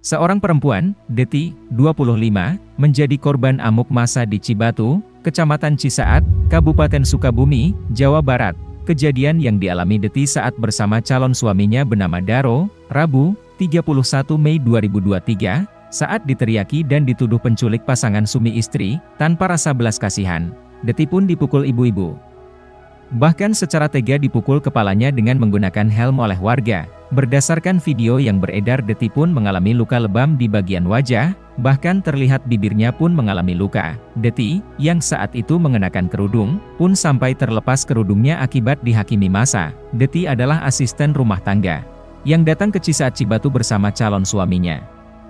Seorang perempuan, Deti, 25, menjadi korban amuk massa di Cibatu, Kecamatan Cisaat, Kabupaten Sukabumi, Jawa Barat. Kejadian yang dialami Deti saat bersama calon suaminya bernama Daro, Rabu, 31 Mei 2023, saat diteriaki dan dituduh penculik pasangan suami istri, tanpa rasa belas kasihan. Deti pun dipukul ibu-ibu. Bahkan secara tega dipukul kepalanya dengan menggunakan helm oleh warga. Berdasarkan video yang beredar, Deti pun mengalami luka lebam di bagian wajah, bahkan terlihat bibirnya pun mengalami luka. Deti, yang saat itu mengenakan kerudung, pun sampai terlepas kerudungnya akibat dihakimi massa. Deti adalah asisten rumah tangga, yang datang ke Cisaat Cibatu bersama calon suaminya,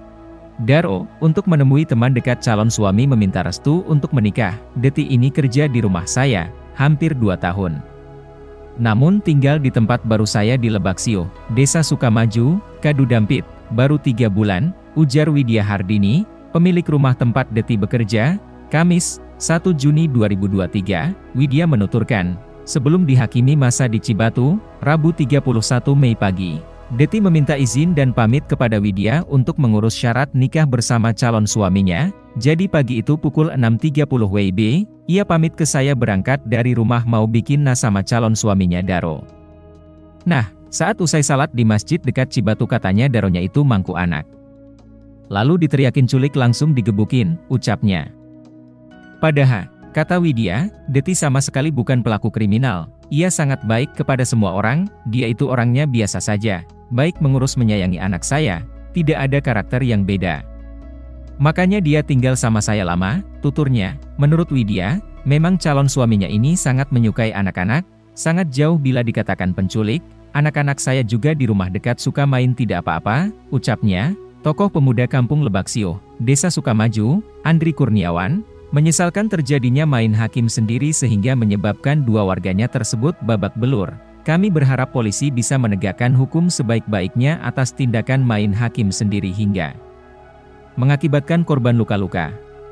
Daro, untuk menemui teman dekat calon suami meminta restu untuk menikah. Deti ini kerja di rumah saya, hampir 2 tahun. Namun tinggal di tempat baru saya di Lebaksio, Desa Sukamaju, Kadu Dampit, baru 3 bulan, ujar Widya Hardini, pemilik rumah tempat Deti bekerja. Kamis, 1 Juni 2023, Widya menuturkan, sebelum dihakimi massa di Cibatu, Rabu 31 Mei pagi, Deti meminta izin dan pamit kepada Widya untuk mengurus syarat nikah bersama calon suaminya. Jadi pagi itu pukul 6.30 WIB, ia pamit ke saya berangkat dari rumah mau bikin nas sama calon suaminya Daro. Nah, saat usai salat di masjid dekat Cibatu katanya Daronya itu mangku anak. Lalu diteriakin culik langsung digebukin, ucapnya. Padahal, kata Widya, Deti sama sekali bukan pelaku kriminal. Ia sangat baik kepada semua orang, dia itu orangnya biasa saja. Baik mengurus menyayangi anak saya, tidak ada karakter yang beda. Makanya dia tinggal sama saya lama, tuturnya. Menurut Widya, memang calon suaminya ini sangat menyukai anak-anak, sangat jauh bila dikatakan penculik. Anak-anak saya juga di rumah dekat suka main tidak apa-apa, ucapnya. Tokoh pemuda kampung Lebaksio, Desa Sukamaju, Andri Kurniawan, menyesalkan terjadinya main hakim sendiri sehingga menyebabkan 2 warganya tersebut babak belur. Kami berharap polisi bisa menegakkan hukum sebaik-baiknya atas tindakan main hakim sendiri hingga mengakibatkan korban luka-luka.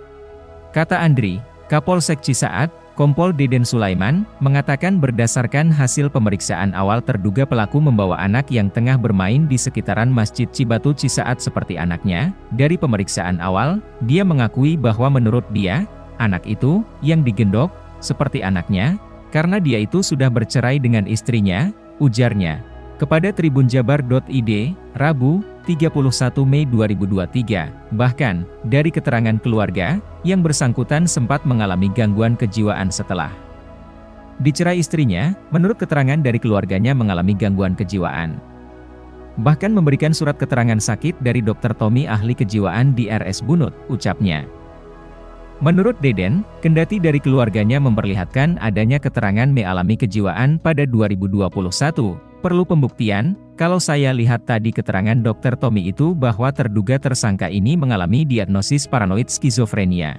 Kata Andri, Kapolsek Cisaat, Kompol Deden Sulaiman, mengatakan berdasarkan hasil pemeriksaan awal terduga pelaku membawa anak yang tengah bermain di sekitaran Masjid Cibatu Cisaat seperti anaknya. Dari pemeriksaan awal, dia mengakui bahwa menurut dia, anak itu, yang digendong, seperti anaknya, karena dia itu sudah bercerai dengan istrinya, ujarnya. Kepada tribunjabar.id, Rabu, 31 Mei 2023, bahkan, dari keterangan keluarga, yang bersangkutan sempat mengalami gangguan kejiwaan setelah dicerai istrinya. Menurut keterangan dari keluarganya mengalami gangguan kejiwaan. Bahkan memberikan surat keterangan sakit dari Dr. Tommy ahli kejiwaan di RS Bunut, ucapnya. Menurut Deden, kendati dari keluarganya memperlihatkan adanya keterangan mengalami kejiwaan pada 2021, perlu pembuktian. Kalau saya lihat tadi keterangan Dr. Tommy itu bahwa terduga tersangka ini mengalami diagnosis paranoid skizofrenia.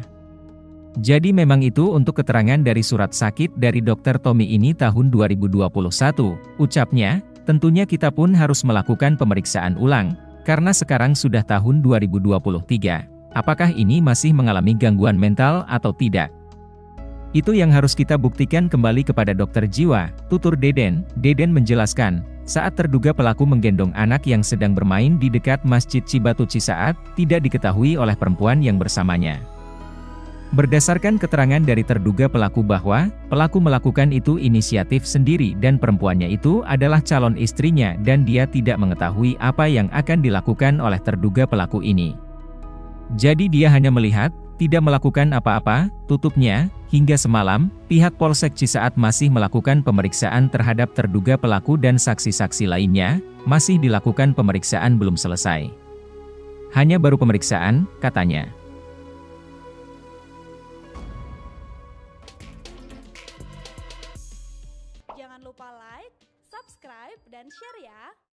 Jadi memang itu untuk keterangan dari surat sakit dari Dr. Tommy ini tahun 2021, ucapnya. Tentunya kita pun harus melakukan pemeriksaan ulang, karena sekarang sudah tahun 2023. Apakah ini masih mengalami gangguan mental atau tidak? Itu yang harus kita buktikan kembali kepada dokter jiwa, tutur Deden. Deden menjelaskan, saat terduga pelaku menggendong anak yang sedang bermain di dekat Masjid Cibatu Cisaat, tidak diketahui oleh perempuan yang bersamanya. Berdasarkan keterangan dari terduga pelaku bahwa, pelaku melakukan itu inisiatif sendiri dan perempuannya itu adalah calon istrinya dan dia tidak mengetahui apa yang akan dilakukan oleh terduga pelaku ini. Jadi dia hanya melihat, tidak melakukan apa-apa, tutupnya. Hingga semalam, pihak Polsek Cisaat masih melakukan pemeriksaan terhadap terduga pelaku dan saksi-saksi lainnya, masih dilakukan pemeriksaan belum selesai. Hanya baru pemeriksaan, katanya. Jangan lupa like, subscribe, dan share ya!